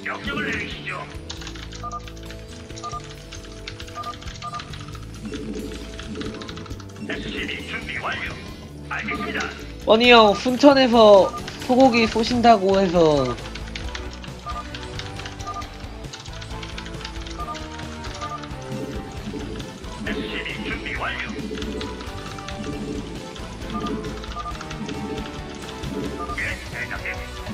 명령을 내리시죠. SCB 준비 완료. 알겠습니다. 뻔히 형 순천에서 소고기 쏘신다고 해서 SCB 준비 완료. 예, 대장님.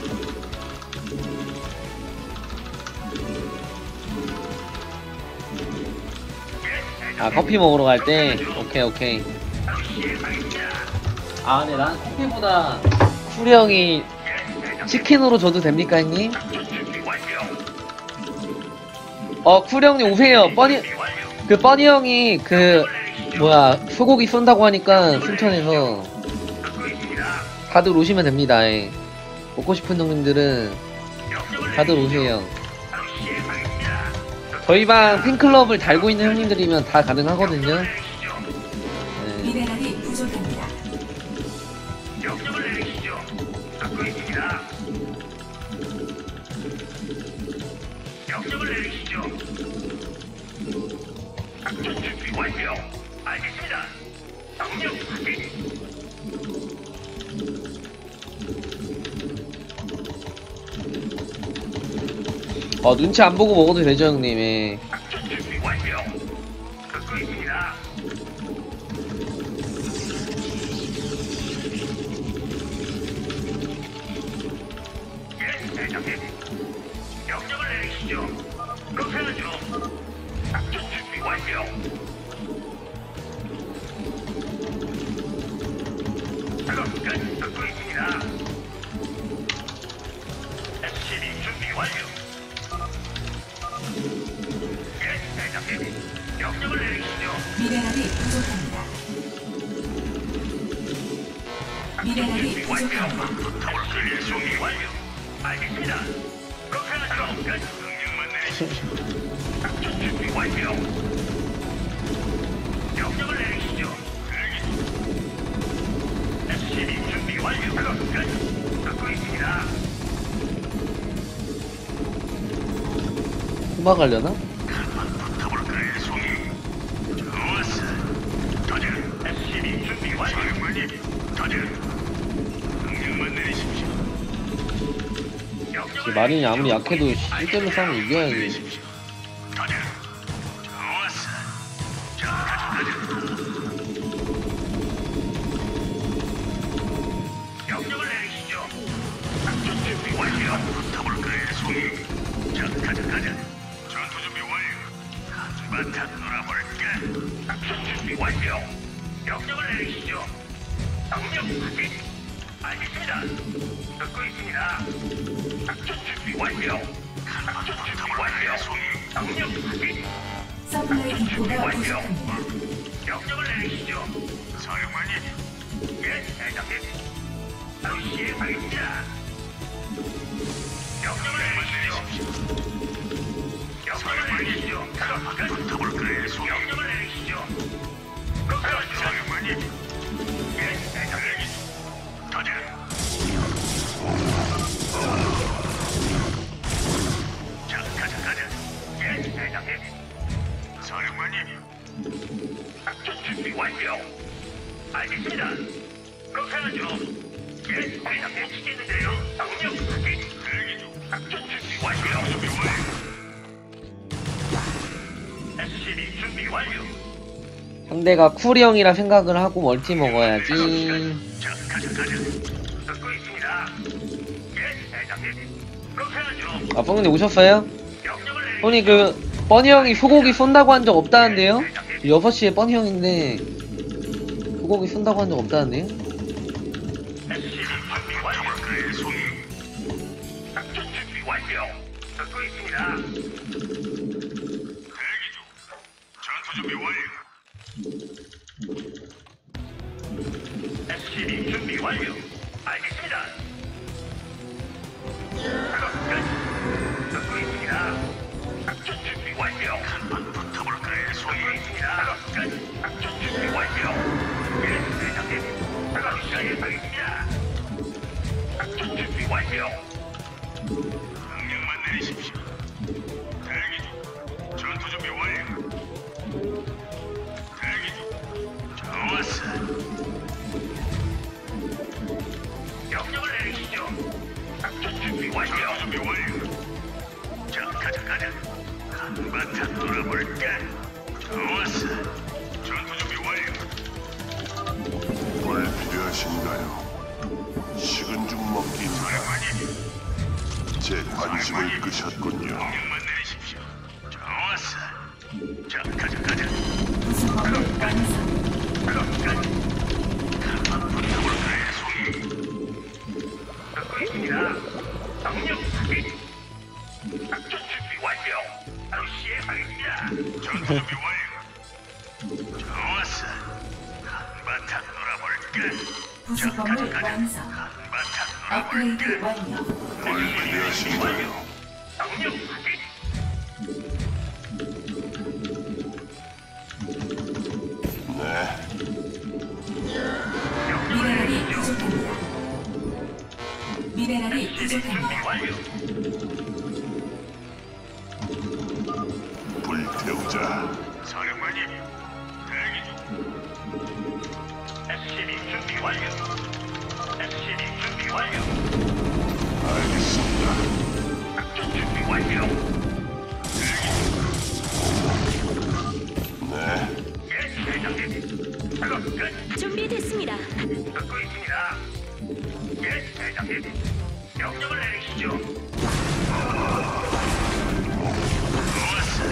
아 커피 먹으러 갈 때 오케이. 바로 시행하겠습니다. 아 근데 난 커피보다 쿠리 형이 치킨으로 줘도 됩니까 형님? 작전 준비 완료. 쿠리 형님 오세요. 준비 완료. 그 뻔히 형이 그 뭐야 소고기 쏜다고 하니까 순천에서 듣고 있습니다. 다들 오시면 됩니다. 예. 먹고 싶은 형님들은 명령을 다들 내리시죠. 오세요. 바로 시행하겠습니다. 저희 방 팬클럽을 달고 있는 형님들이면 다 가능하거든요. 명령을 내리시죠. 네. 미네랄이 부족합니다. 명령을 내리시죠. 듣고 있습니다. 명령을 내리시죠. 작전 준비 완료. 알겠습니다. 명령 확인. 눈치 안 보고 먹어도 되죠 형님. 예. 작전 준비 완료. 듣고 있습니다. 예, 대장님. 명령을 내리시죠. 그렇게 하죠. 작전 준비 완료. 작업 끝. 듣고 있습니다. SCB 준비 완료. 예, 대장님. 명령을 내리시죠. 미네랄이 부족합니다. 미네랄이 준비 완료. 부족합니다. 타워를 준비 완료. 알겠습니다. 그렇게 하죠. 끝. 명령만 내리시죠. 작전 준비 완료. 명령을 내리시죠. SCB 준비 완료. 작업 끝. 듣고 있습니다. 도망가려나? 타볼까요, 송이? 좋았어. 터져. SCB 준비 완료. 사령관님, 터져. 명령만 내리십시오. 제 마린이 아무리 약해도 실제로 싸우면 이겨야지. 터져. 좋았어. 자, 가자. 명령을 내리시죠. 작전 준비 완료. 타볼까요, 송이? 자, 가자. 전투 준비 완료. 한바탕 놀아볼까? 작전 준비 완료. 명령을 내리시죠. 명령 확인. 알겠습니다. 듣고 있습니다. 작전 준비 완료. 작전 준비 완료. 명령 확인. 서플라이 디포가 부족합니다. 명령을 내리시죠. 사령관님. 예, 대장님. 바로 시행하겠습니다. 명령을 내리시죠. 명령을 내리시죠. 붙어볼까요, 송이? 명령을 내리시죠. 그렇게 사령관님. 예, 대장님. 터져. 자, 가자. 예, 대장님. 사령관님. 작전 준비 완료. 알겠습니다. 그렇게 하죠. 예, 대장님 시키는데요. 명령 확인. 대기 중. 작전 준비 완료. 준비 완료. SCB 준비 완료. 상대가 쿠리 형이라 생각을 하고 멀티 먹어야지. 자, 가자. 듣고 있습니다. 예, 대장님. 그렇게 하죠. 아 뻥님 오셨어요? 명령을 내리시죠. 뻔히 그 뻔히 형이 소고기 쏜다고 한 적 없다는데요? 6시에 뻔히 형인데 소고기 쏜다고 한 적 없다는데요? SCB 준비 완료. 그의 송이. 작전 준비 완료. 듣고 있습니다. 대기 중. 전투 준비 완료. SCB 준비 완료. 알겠습니다. 작업 끝. 듣고 있습니다. 작전 준비 완료. 한번 붙어볼까요, 송이? 작업 끝. 작전 준비 완료. 예, 대장님. 작업 시작하겠습니다. 작전 준비 완료. 명령만 내리십시오. 완료. 준비 완료. 자, 가자. 한바탕 놀아볼까? 좋았어. 전투 준비 완료. 뭘 필요하신가요? 식은 죽 먹기입니다. 사령관님, 제 관심을 끄셨군요. 명령만 내리십시오. 좋았어. 자, 가자. 부속범을 완성. 듣고 있습니다. 명령 확인. 작전 준비 완료. 바로 시행하겠습니다. 전투 준비 완료. 좋았어. 한바탕 놀아볼까? 부속범을 완성. 한바탕 업그레이드 놀아볼까? 완료. 뭘 필요하신가요? 명령 확인. 네, 미네랄이 부족합니다. 미네랄이 준비 부족합니다. 완료. 불태우자. 사령관님, 대기 중. SCB 준비 완료. SCB 준비 완료. 알겠습니다. 작전 준비 완료. 네, 예, 대장님. 작업 끝. 준비됐습니다. 듣고 있습니다. 예, 대장님. 명령을 내리시죠. 좋았어.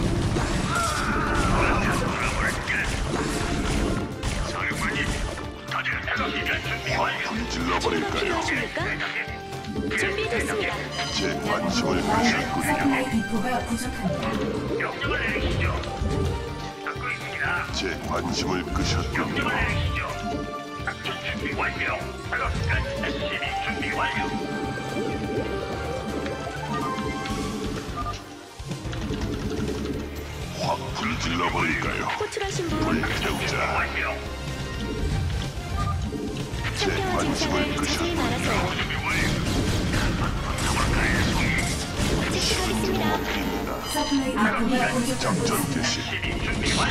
한바탕 놀아볼까? 사령관님, 다들 작업 시간 준비 완료. 불 질러버릴까요? 필요하십니까? 대장님. 준비됐습니다. 제 관심을 끄셨군요. 서플라이 디포가 부족합니다. 명령을 내리시죠. 듣고 있습니다. 제 관심을 끄셨군요. 명령을 내리시죠. 작전 준비 완료. 작업 끝. SCB 준비 완료. 확 불 질러버릴까요? 호출하신 분 불태우자. 완료. 제 상태와 관심을 증상을 자세히 말하세요. 끄셨군요. 준비 완료. 즉시 식은 죽 가겠습니다. 먹기입니다. 서플라이 디포가 부족합니다. 작전 개시. SCB 준비 완료.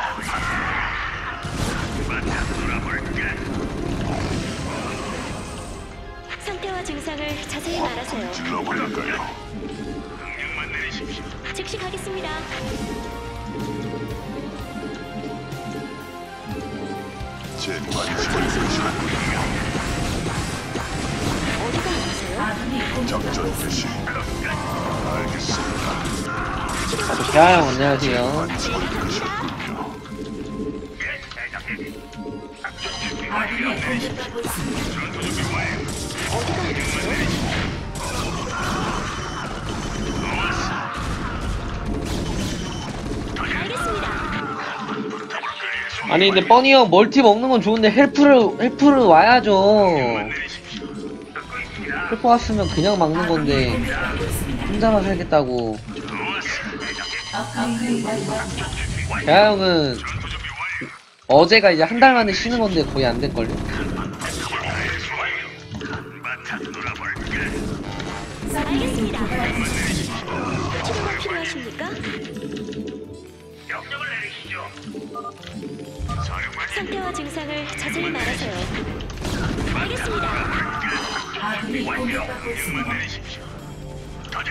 한바탕 놀아볼까? 상태와 증상을 자세히 말하세요. 질러버릴까요? 명령만 내리십시오. 즉시 가겠습니다. 제 관심을 끄셨군요. 어디가 아프세요? 아군이 공격받고 작전 개시. 알겠습니다. 대하영 안녕하세요. 관심을 끄셨군요. 예, 대장님. 작전 준비 아군이 완료. 공격받고 있습니다. 전투 준비 완료. 어디가 아프세요? 알겠습니다. 아니 근데 뻔히 형 멀티 먹는 건 좋은데 헬프를 와야죠. 내리십시오. 듣고 있습니다. 헬프 왔으면 그냥 막는 건데 공격받고 있습니다. 혼자만 살겠다고. 좋았어, 대장님. 업그레이드 완료. 준비 완료. 대하영은 전투 준비 완료. 어제가 이제 한 달 만에 쉬는 건데 거의 안 될걸요? 한바탕 놀아볼까? 서플라이 알겠습니다. 디포가 부족합니다. 치료가 필요하십니까? 명령을 내리시죠. 사령관님, 상태와 증상을 자세히 말하세요. 알겠습니다. 아군이 공격받고 명령만 있습니다. 내리십시오. 가자.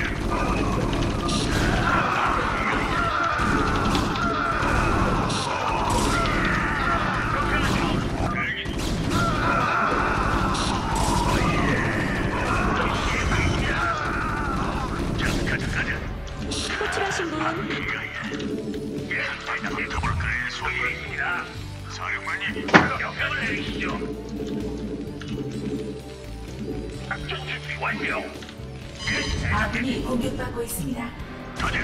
호출하신 분 예, 대장님. 더블클의 손이 있습니다. 사령관님, 명령을 내리시죠. 작전 준비 완료. 예, 대장님. 아군이 공격받고 있습니다. 가자.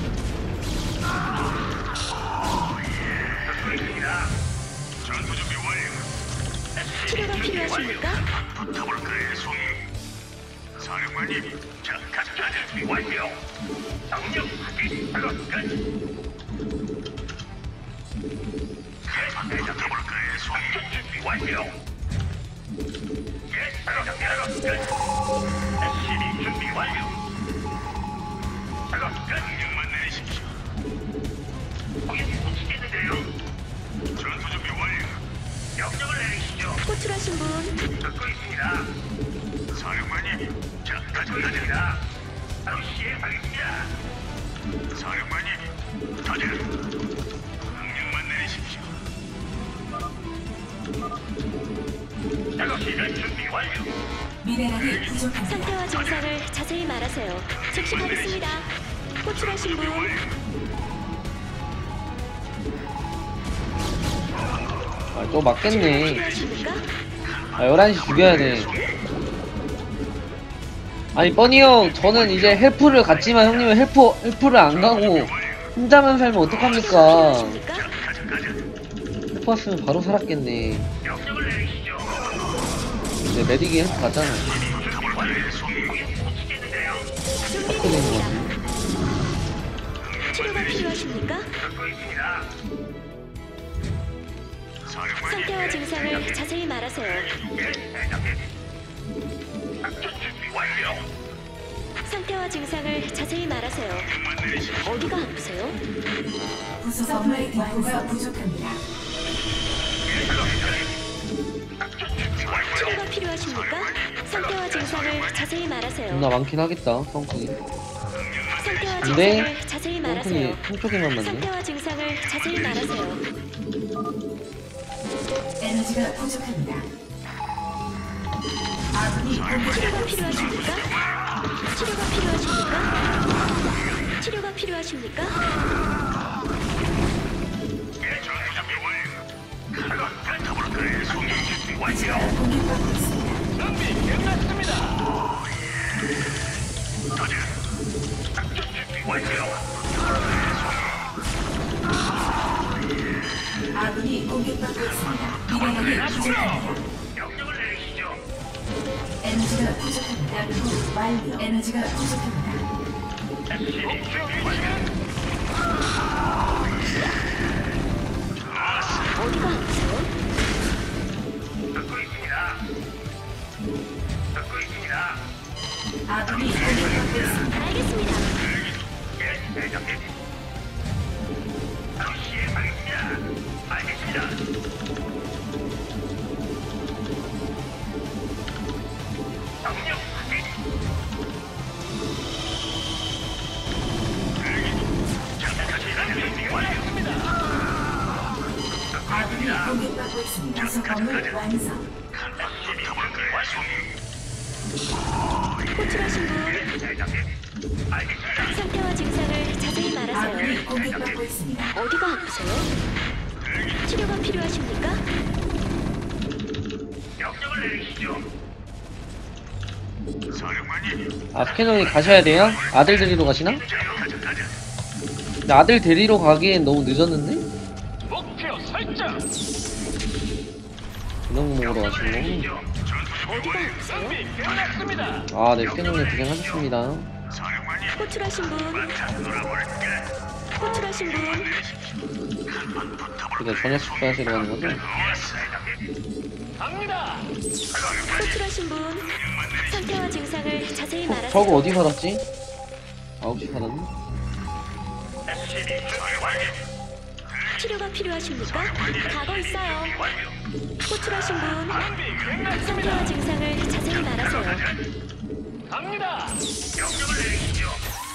듣고 있습니다. 전투 준비 완료. 치료가 필요하십니까? 더블클의 손이. 사령관님, 자, 작전 준비 완료. 명령 확인. 작업 끝. 더블클의 손이. 작전 준비 완료. 예, 작업 끝. SCB 준비 완료. 작업 끝. 명령만 내리십시오. 거기 묻히겠는데요. 전투 준비 완료. 명령을 내리시죠. 호출하신 분 듣고 있습니다. 사령관님, 자, 가자. 듣고 있습니다. 바로 시행하겠습니다. 사령관님, 가자. 명령만 내리십시오. 작업 시간 준비 완료. 미네랄이 부족합니다. 상태와 증상을 자세히 말하세요. 즉시 가겠습니다. 호출하신 분 아, 또 맞겠네. 필요하십니까? 아, 11시 죽여야 돼. 아니, 뻔히 형, 저는 이제 헬프를 갔지만 형님은 헬프를 안 가고 혼자만 살면 어떡합니까? 필요하십니까? 헬프 왔으면 바로 살았겠네. 명령을 내리시죠. 근데 메딕이 헬프 갔잖아. 준비 완료. 시겠는데요. 어떻게 되는 거야? 치료가 필요하십니까? 듣고 있습니다. 사령관님, 상태와 증상을 자세히 말하세요. 예, 대장님. 작전 준비 완료. 상태와 증상을 자세히 말하세요. 명령만 내리십시오. 어디가 아프세요? 부속 건물 디포가 부족합니다. 작전 준비 완료. 치료가 필요하십니까? 상태와 증상을 자세히 말하세요. 존나 많긴 하겠다, 성큰이. 상태와 근데 증상을 자세히 성큰이 말하세요. 한쪽에만 맞네. 상태와 증상을 자세히 말하세요. 에너지가 부족합니다. 아군이 치료가 공격받고 있습니다. 필요하십니까? 치료가 필요하십니까? 치료가 필요하십니까? 예, 전투장비 완료. 작업 끝. 그래, 송이 준비 완료. 기지가 공격받고 있습니다. 준비 끝났습니다. 가자. 작전 준비 완료. 아군이 공격받고 있습니다. 미네랄이 부족합니다. 명령을 내리시죠. 에너지가 부족합니다. 연구 완료. 에너지가 부족합니다. SCV 준비 완료. 어디가 아프세요? 듣고 있습니다. 듣고 있습니다. 아군이 공격받고 있습니다. 알겠습니다. 예, 대장님. 바로 시행하겠습니다. 알겠습니다. 명령 확인. 준비 완료입니다. 아군이 공격받고 있습니다. 부속 건물 완성. SCV 준비 완료. 호출하신 분 예, 대장님. 알겠습니다. 상태와 증상을 자세히 아군이 말하세요. 공격받고 있습니다. 어디가 아프세요? 치료가 필요하십니까? 명령을 내리시죠. 사령관님. 아, 스캐너이 가셔야 돼요? 아들 데리러 가시나? 가자. 근데 아들 데리러 가기엔 너무 늦었는데? 목표 설정. 저녁 먹으러 가시는 내리시죠. 어디가 아프세요? 끝났습니다. 거? 아, 네, 스캐너님 고생하셨습니다. 호출하신 사령관님. 분 놀아볼게. 호출하신 분 그러니까 저녁 식사하시러 가는 거죠? 갑니다. 호출하신 분 상태와 증상을 자세히 말하세요. 저거 어디 살았지? 9시 살았네? SCV 준비 완료. 치료가 필요하십니까? 가고 있어요. 완료. 호출하신 분 준비 끝났습니다. 상태와 증상을 자세히 말하세요. 갑니다. 명령을 내리시죠.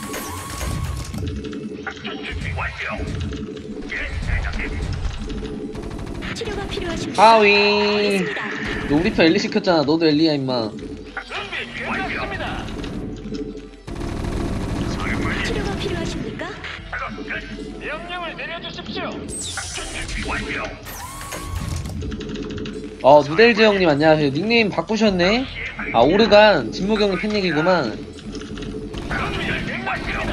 작전 준비 완료. 예, 대장님. 치료가 필요하십니까? 하위! 알겠습니다. 너 우리 편 엘리 시켰잖아. 너도 엘리야, 임마. 준비 끝났습니다. 치료가 필요하십니까? 작업 끝. 명령을 내려주십시오. 작전 준비 완료. 누델즈 형님 안녕하세요. 닉네임 바꾸셨네? 아, 오르간, 진무경님 팬 얘기구만. 준비 완료.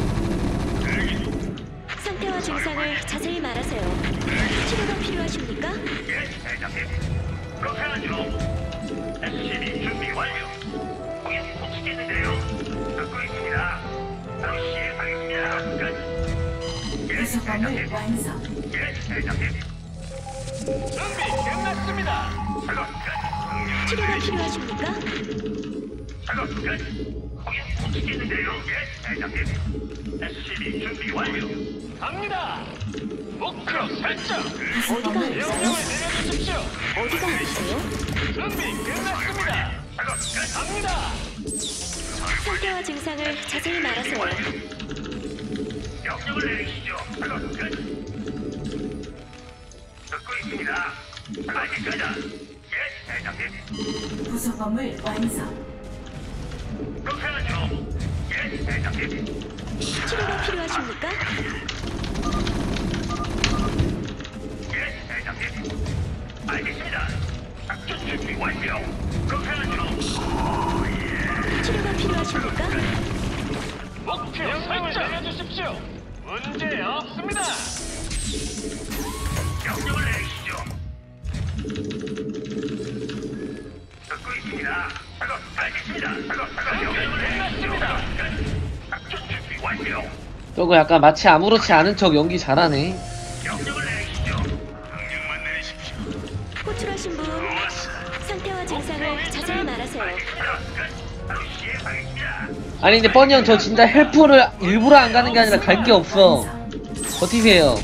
상태와 증상을 자세히 말하세요. 치료가 필요하십니까? 예, 대장님. 그렇게 하죠. SCV 준비 완료. 거긴 못 치겠는데요. 듣고 있습니다. 바로 시행하겠습니다. 끝. 예, 부속 건물 대장님. 완성. 예, 대장님. 준비 끝났습니다. 작업 끝. 치료가 필요하십니까? 작업 끝. 거긴 못 치겠는데요. 예, 대장님. SCV 준비 완료. 갑니다. 목표 설정. 부속 어디가 건물 아프세요? 명령을 내려주십시오. 어디가 아프세요? 준비 끝났습니다. 작업 끝. 갑니다. 상태와 증상을 자세히 말하세요. 명령을 내리시죠. 작업 끝. 듣고 있습니다. 알겠습니다. 예, 대장님. 부속 건물 완성. 그렇게 하죠. 예, 대장님. 치료가 필요하십니까? 예, 대장님. 알겠습니다. 작전 준비 완료. 그렇게 하죠. 치료가 필요하십니까? 목표 설정 내려주십시오. 문제 없습니다. 명령을 내리시죠. 듣고 있습니다. 작업 알겠습니다. 작업 명령을 내리십니다. 작전 준비 완료. 저거 약간 마치 아무렇지 않은 척 연기 잘하네. 명령을 내리시죠. 명령만 내리십시오. 호출하신 분 좋았어. 상태와 증상을 자세히 말하세요. 알겠습니다. 끝. 바로 시행하겠습니다. 아니 근데 뻔히 형 저 진짜 헬프를 일부러 안 가는 게 아니라 갈 게 없어. 버티세요.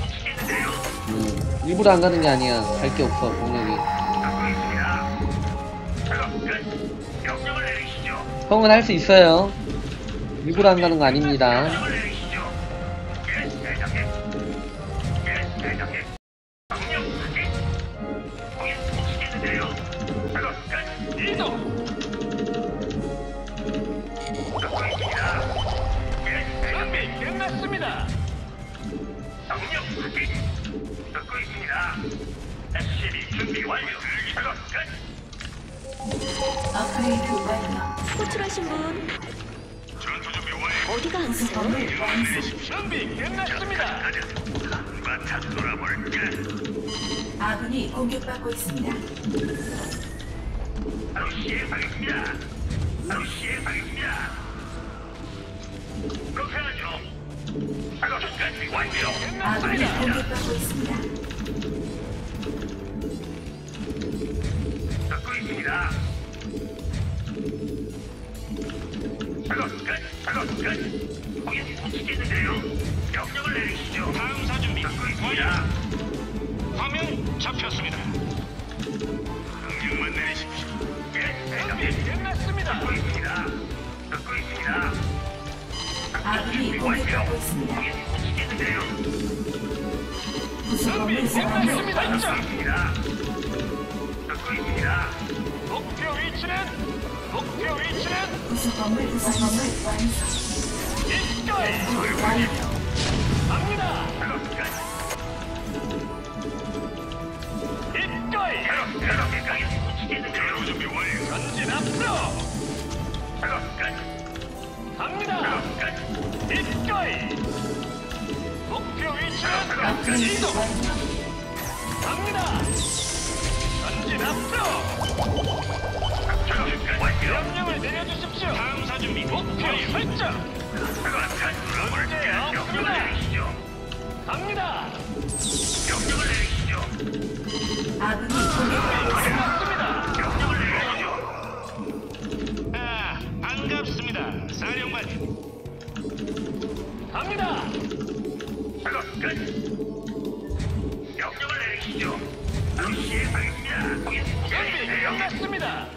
일부러 안 가는 게 아니야. 갈 게 없어 분명히. 듣고 있습니다. 작업 끝. 명령을 내리시죠. 형은 할 수 있어요. 일부러 안 가는 거 아닙니다. 명령을 내리시죠. 예, 대장님. 예, 대장님. 명령 확인. 거긴 못 치겠는데요. 작업 끝. 이동. 듣고 있습니다. 예, 대장님. 끝났습니다. 명령 확인. 듣고 있습니다. SCB 준비 완료. 작업 끝. 업그레이드 완료. 호출하신 분 전투 준비 완료. 어디가 부속 아프세요? 건물 완성. 준비 끝났습니다. 한바탕 놀아볼까? 아군이 공격받고 있습니다. 바로 시행하겠습니다. 바로 시행하겠습니다. 그렇게 하죠. 작업 준비 완료. 아군이 공격받고 있습니다. 듣고 있습니다. 작업 끝. 작업 끝. 거긴 못 치겠는데요. 명령을 내리시죠. 다음 사준비 듣고 있습니다. 화면 잡혔습니다. 명령만 내리십시오. 예, 대장님. 끝났습니다. 듣고 있습니다. 듣고 있습니다. 아군이 공격받고 있습니다. 거긴 못 치겠는데요. 부속 건물 완성. 듣고 있습니다. 듣고 있습니다. 목표 위치는 부속 건물 완성. 이거에 완료. 갑니다. 작업 끝. 이거에 작업 끝까지 붙이겠는데요. 준비 완료. 전진 앞으로. 작업 끝. 갑니다. 작업 끝. 이거에 목표 위치는 작업 끝. 업그레이드 이동. 완료. 갑니다. 전진 앞으로. 작업 끝. 완료. 명령을 내려주십시오. 다음 사준비 목표 설정. 문제 없습니다. 갑니다. 명령을 내리시죠. 아군이 공격받고 있습니다. 반갑습니다. 명령을 내리시죠. 아, 반갑습니다. 사령관님. 갑니다. 작업 끝. 명령을 내리시죠. 바로 시행하겠습니다. 준비 끝났습니다.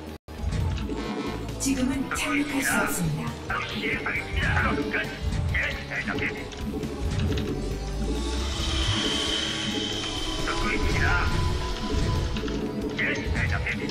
지금은 착륙할 수 없습니다. 바로 시행하겠습니다. 작업 끝. 예, 대장님. 듣고 있습니다. 예, 대장님.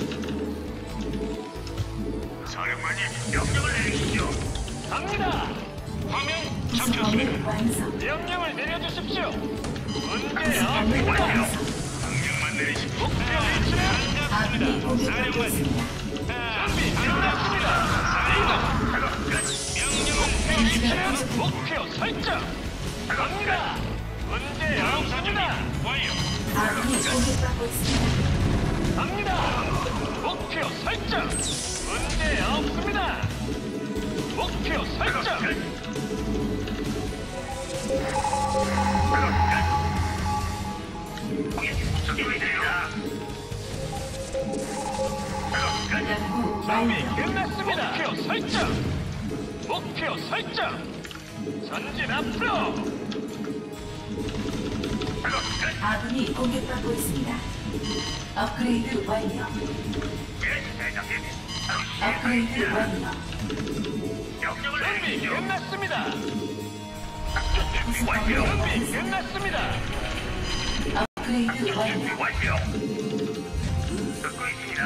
사령관님, 명령을 내리시죠. 갑니다. 화면 부속 건물 완성. 명령을 내려주십시오. 문제 부속 건물 없습니다. 완성. 명령만 내리십시오. 목표 위치는 아군이 공격받고 있습니다. 준비 끝났습니다. 작업 끝. 명령은 위치는 목표 설정. 갑니다. 문제 없습니다. 완료. 아군이 공격받고 있습니다. 갑니다. 목표 설정. 문제 없습니다. 목표 설정. 연구 준비 완료. 끝났습니다. 목표 설정. 목표 설정. 전진 앞으로. 아군이 공격받고 있습니다. 업그레이드 완료. 예, 대장님. 업그레이드 완료. 명령을 준비 내리시죠. 끝났습니다. 작전 준비 완료. 준비 끝났습니다. 업그레이드 준비 완료. 완료. 듣고 있습니다.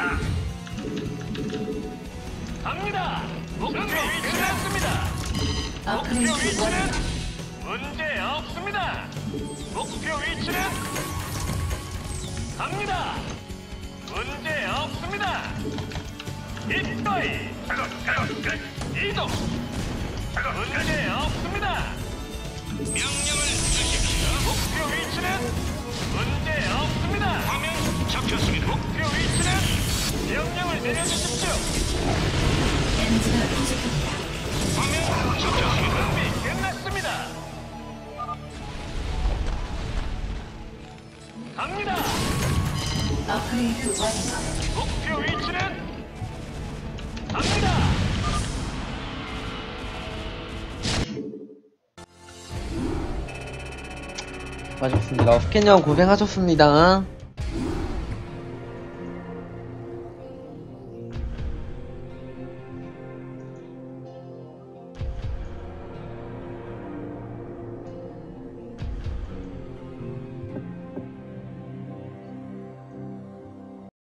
갑니다. 목표 위치는 끝났습니다. 목표 업그레이드 위치는 완료. 문제 없습니다. 목표 위치는 갑니다. 문제 없습니다. 이거이 작업 끝. 이동. 작업 끝. 문제 없습니다. 명령을 주십시오. 목표 위치는 문제 없습니다. 화면 잡혔습니다. 목표 위치는 명령을 내려주십시오. 에너지가 부족합니다. 화면 잡혔습니다. 준비 끝났습니다. 갑니다. 업그레이드 완료. 목표 위치는 갑니다. 수고하셨습니다. 스캔형 고생하셨습니다.